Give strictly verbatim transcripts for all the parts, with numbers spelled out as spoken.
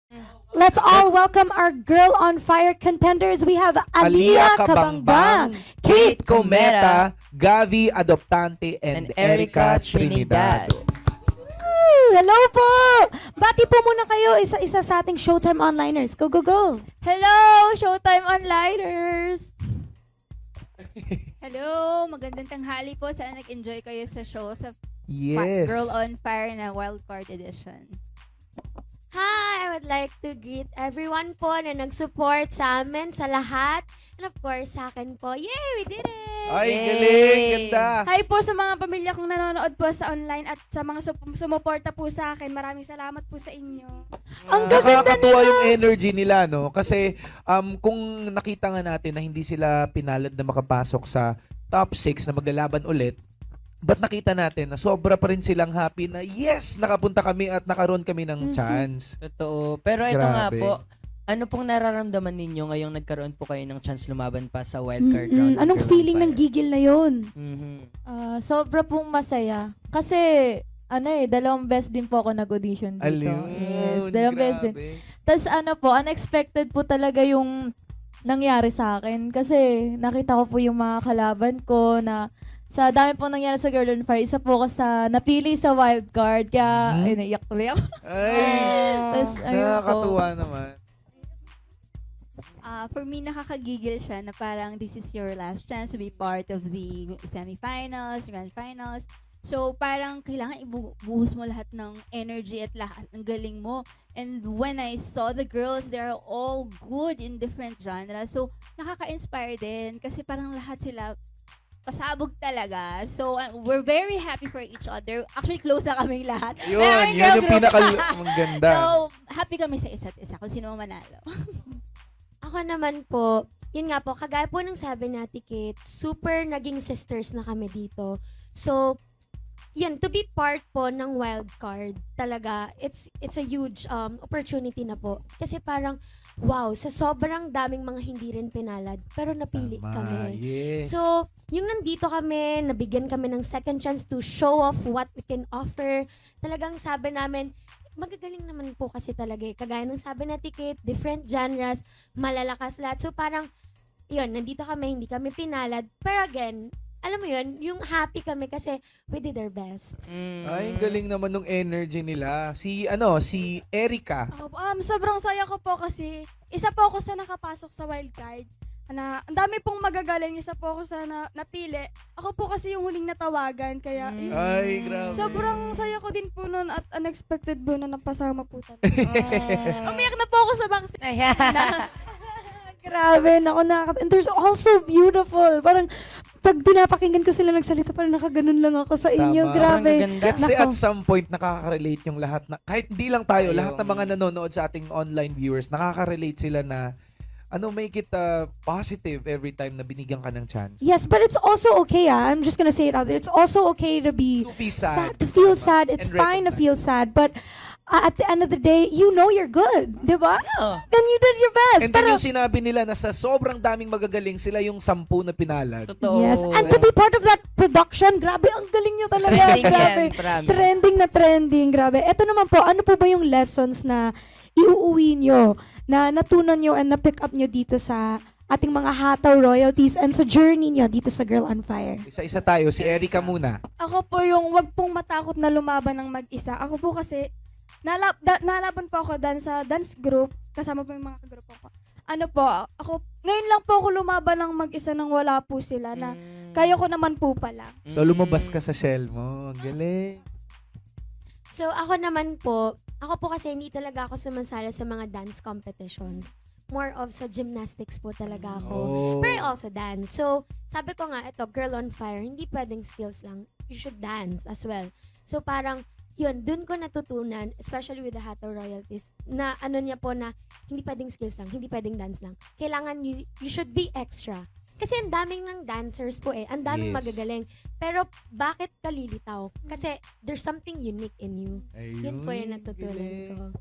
Let's all welcome our Girl on Fire contenders. We have Aliyah Kabangbang, Kate Cometa, Gavi Adoptante, and, And Erica Trinidad. Woo! Hello po! Bati po muna kayo isa-isa sa ating Showtime Onliners. Go, go, go! Hello, Showtime Onliners! Hello, magandang tanghali po. Sana nag-enjoy kayo sa show sa Yes. Girl on Fire na Wildcard Edition. Hi! I would like to greet everyone po na nag-support sa amin, sa lahat. And of course, sa akin po. Yay! We did it! Ay, Yay! galing! Ganda! Hi po sa mga pamilya kong nanonood po sa online at sa mga sup- sumuporta po sa akin. Maraming salamat po sa inyo. Ang gaganda Nakakatuwa nila! yung energy nila, no? Kasi um, kung nakita nga natin na hindi sila pinalad na makapasok sa top six na maglalaban ulit, but nakita natin na sobra pa rin silang happy na yes, nakapunta kami at nakaroon kami ng chance. Totoo. Pero ito nga Grabe. po, ano pong nararamdaman ninyo ngayong nagkaroon po kayo ng chance lumaban pa sa wildcard Mm-mm. round? ng Anong Girl on feeling ng Fire? gigil na yun? Mhm. Ah, sobra pong masaya. Kasi, ano eh, dalawang best din po ako nag-audition dito. Ayun, Yes, dalawang best din. grabe. Tapos ano po, unexpected po talaga yung nangyari sa akin. Kasi nakita ko po yung mga kalaban ko na sa dami po nangyari sa Girl on Fire, isa po ako sa napili sa wildcard. Kaya, Mhm. ay, naiyak tuloy ako. Ay, Tapos, ayun po. nakakatuwa naman. Ah, for me, nakakagigil siya na parang this is your last chance to be part of the semifinals, grand finals. So, parang kailangan ibuhos mo lahat ng energy at lahat ng galing mo. And when I saw the girls, they're all good in different genres. So, nakaka-inspire din kasi parang lahat sila pasabog talaga. So, uh, we're very happy for each other. Actually, close na kaming lahat. Yun, Meron yan girl yung group. pinaka ang ganda. So, happy kami sa isa't isa kung sino ang manalo. Ako naman po, yun nga po, kagaya po ng sabi ni Ate Kate, super naging sisters na kami dito. So, yun, to be part po ng wildcard, talaga, it's it's a huge um, opportunity na po. Kasi parang, wow, sa sobrang daming mga hindi rin pinalad, pero napili Tama, kami. yes. So, yung nandito kami, nabigyan kami ng second chance to show off what we can offer. Talagang sabi namin, magagaling naman po kasi talaga eh. Kagaya ng sabi na Kate, different genres, malalakas lahat. So parang, yun, nandito kami, hindi kami pinalad. Pero again, alam mo yun, yung happy kami kasi we did our best. Mm. Ay, ang galing naman ng energy nila. Si, ano, si Erica. Ako po, um, sobrang saya ko po kasi isa po ako sa nakapasok sa wildcard. Na, ang dami pong magagaling, isa po ako sa na, napili. Ako po kasi yung huling natawagan, kaya yun, Ay, grabe. sobrang saya ko din po nun at unexpected po na napasama po talaga. Umiyak na po ako sa backstage. Ayan. Grabe, nako, nakaka- and they're all so beautiful. Parang, pag pinapakinggan ko sila nagsalita, parang nakaganon lang ako sa inyo. Tama. Grabe. Parang gaganda. Kasi Nako. at some point, nakaka-relate yung lahat. Na, kahit hindi lang tayo, Ayun. lahat ng mga nanonood sa ating online viewers, nakaka-relate sila na, ano, make it uh, positive every time na binigyan ka ng chance. Yes, but it's also okay, ah. I'm just gonna say it out there. It's also okay to be To be sad. to feel Tama. sad. It's And fine to recognize. feel sad, but uh, at the end of the day, you know you're good, di ba? Yeah. And you did your best. And then Pero- yung sinabi nila na sa sobrang daming magagaling, sila yung sampu na pinalad. Totoo. yes, and to be part of that production, grabe, ang galing nyo talaga. Trending Grabe. yan, promise. Trending na trending, grabe. Ito naman po, ano po ba yung lessons na iuuwi nyo, na natunan nyo and na-pick up nyo dito sa ating mga hataw royalties and sa journey nyo dito sa Girl on Fire? Isa-isa tayo. Si Erica muna. Ako po yung wag pong matakot na lumaban ng mag-isa. Ako po kasi, nalab, da, nalaban po ako dan sa dance group, kasama po yung mga kagrupo ko. Ano po, ako, ngayon lang po ako lumaban ng mag-isa nang wala po sila na Mm. kaya ko naman po pala. So, lumabas ka sa shell mo. Ang galing. So ako naman po, ako po kasi hindi talaga ako sumasala sa mga dance competitions. More of sa gymnastics po talaga ako. Oh. Pero I also dance. So, sabi ko nga, ito, Girl on Fire, hindi pwedeng skills lang. You should dance as well. So, parang, yun, dun ko natutunan, especially with the Hato Royalties, na ano niya po na, hindi pwedeng skills lang, hindi pwedeng dance lang. Kailangan, you, you should be extra. Kasi ang daming ng dancers po eh, ang daming Yes. magagaling. Pero, bakit ka lilitaw? Kasi, there's something unique in you. Yun po yung natutunan galing. ko.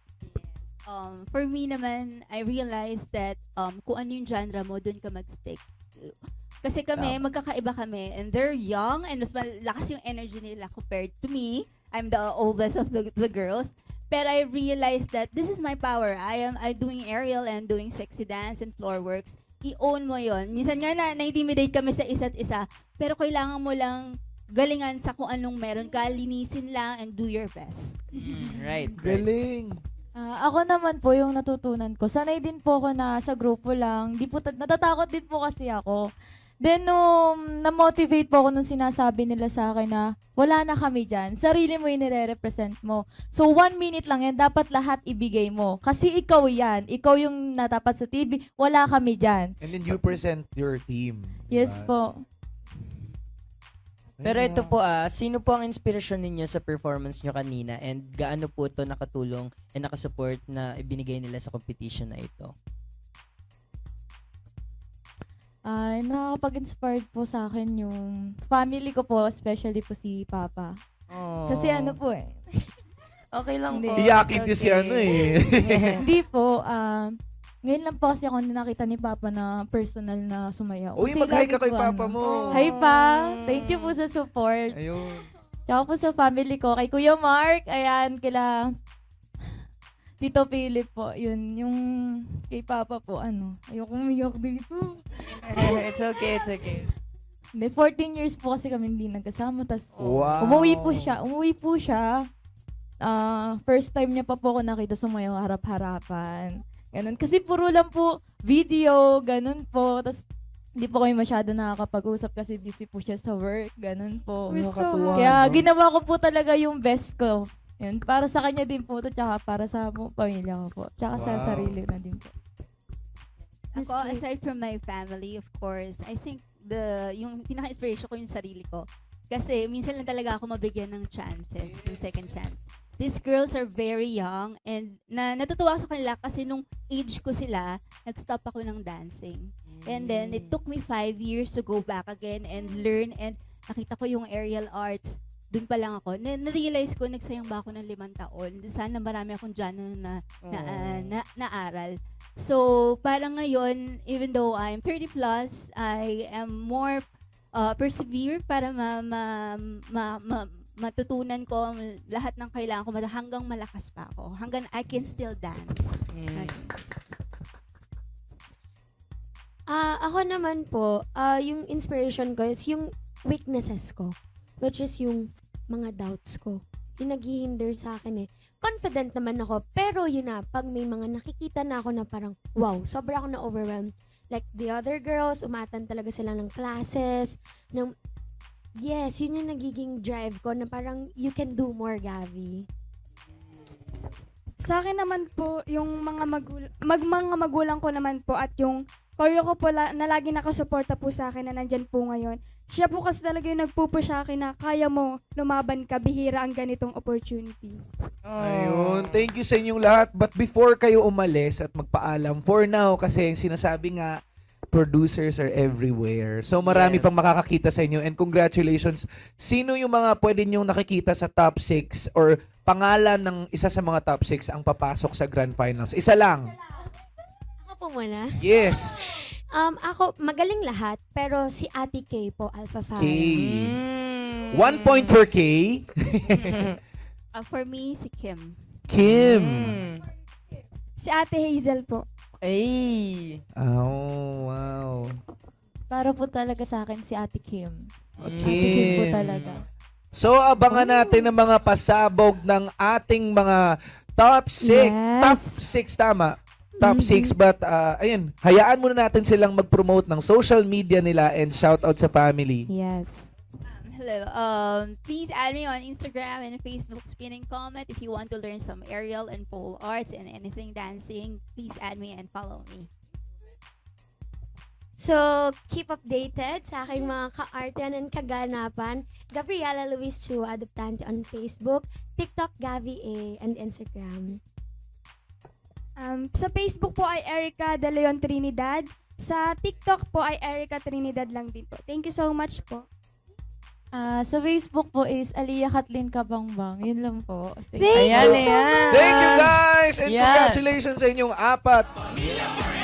Um, for me naman, I realized that um, kung ano yung genre mo, dun ka mag-stick. Kasi kami, Tama. magkakaiba kami. And they're young and mas malakas yung energy nila compared to me. I'm the oldest of the, the girls. Pero I realized that this is my power. I am I doing aerial and doing sexy dance and floor works. I-own mo yon. Minsan nga na, na-intimidate kami sa isa't isa, pero kailangan mo lang galingan sa kung anong meron ka, linisin lang and do your best. Mm, right, right. Galing. Ah, ako naman po yung natutunan ko. Sanay din po ako na sa grupo lang. Di po, ta- natatakot din po kasi ako. Then, nung na-motivate po ako nung sinasabi nila sa akin na wala na kami dyan, sarili mo yung nire-represent mo. So, one minute lang yan, dapat lahat ibigay mo. Kasi ikaw yan. Ikaw yung natapat sa T V, wala kami dyan. And then you present your team. Yes diba? po. Pero ito po, ah, sino po ang inspirasyon ninyo sa performance nyo kanina and gaano po ito nakatulong and nakasupport na ibinigay nila sa competition na ito? Ay, nakakapag-inspired po sa akin yung family ko po, especially po si Papa. Oh. Kasi ano po eh, Okay lang Hindi. po. Iyakin It's niyo si okay. ano eh. hindi po, ah, ngayon lang po kasi ako nakita ni Papa na personal na sumayaw. Uy, Kasi mag-hi lagi ka kay po, Papa ano, mo. Hi pa! Thank you po sa support. Ayun. Tsaka po sa family ko, kay Kuya Mark, ayan, kila Tito Philip po, yun, yung kay Papa po, ano, ayoko umiyak dito. It's okay, it's okay. Hindi, fourteen years po kasi kami hindi nagkasama, tas Wow. umuwi po siya, umuwi po siya. Ah, first time niya pa po ako nakita sumayaw harap-harapan. Ganun. Kasi puro lang po video, ganun po. Tapos hindi po kami masyado nakakapag-usap kasi busy po siya sa work, ganun po. We're so Nakakatuwa, Kaya no? ginawa ko po talaga yung best ko. Yun, para sa kanya din po to, tsaka para sa po, pamilya ko po. Tsaka sa Wow. sarili na din po. Ako, aside from my family, of course, I think the yung pinaka-inspiration ko yung sarili ko. Kasi minsan lang talaga ako mabigyan ng chances, ng second chance. These girls are very young and na natutuwa sa kanila kasi nung age ko sila, nag-stop ako ng dancing. And then it took me five years to go back again and learn and nakita ko yung aerial arts. Doon pa lang ako. Na- Na-realize ko, nagsayang ba ako ng limang taon. Sana marami akong dyan na, na, ah, na, naaral. So, parang ngayon, even though I'm thirty plus, I am more uh, persevere para ma, ma, ma, ma, matutunan ko ang lahat ng kailangan ko hanggang malakas pa ako. Hanggang I can still dance. Mm. Ah, ako naman po, ah yung inspiration ko is yung weaknesses ko, which is yung mga doubts ko. Yung naghihinder sa akin eh. Confident naman ako, pero yun na, pag may mga nakikita na ako na parang, wow, sobra ako na-overwhelmed. Like the other girls, umatan talaga sila ng classes, ng, yes, yun yung nagiging drive ko na parang, you can do more, Gavi. Sa akin naman po, yung mga magul- mag mga magulang ko naman po at yung koyo ko po la- na lagi nakasuporta po sa akin na nandyan po ngayon. Siya po kasi talaga yung nagpupush sa akin na kaya mo, lumaban ka, bihira ang ganitong opportunity. Ayun. Thank you sa inyong lahat. But before kayo umalis at magpaalam, for now, kasi sinasabi nga, producers are everywhere. So marami Yes. pang makakakita sa inyo. And congratulations. Sino yung mga pwede nyong nakikita sa top six or pangalan ng isa sa mga top six ang papasok sa grand finals? Isa lang. Ako po muna. Yes. Um, ako, magaling lahat, pero si Ate K po, Alpha K. Five. Mm. One point for K. Uh, for me, si Kim. Kim. Mm. Si Ate Hazel po. Ay. Oh, wow. Para po talaga sa akin si Ate Kim. Okay. Ate Kim po talaga. So, abangan natin ang mga pasabog ng ating mga top six. Yes. Top six, tama. Top six. But, uh, ayun, hayaan muna natin silang mag-promote ng social media nila and shout out sa family. Yes. Um, hello. Um, please add me on Instagram and Facebook, Spinning Comet. If you want to learn some aerial and pole arts and anything dancing, please add me and follow me. So, keep updated sa aking mga ka-artian and kaganapan. Gabriela Luis Chu, Adoptante on Facebook, TikTok, Gavi A, and Instagram. Um, sa Facebook po ay Erica De Leon Trinidad. Sa TikTok po ay Erica Trinidad lang din po. Thank you so much po. Ah, sa Facebook po is Aliyah Kathleen Kabangbang. Yun lang po. Thank Thank Ayan, you so ayan. much. Thank you guys and Yeah. congratulations sa inyong apat.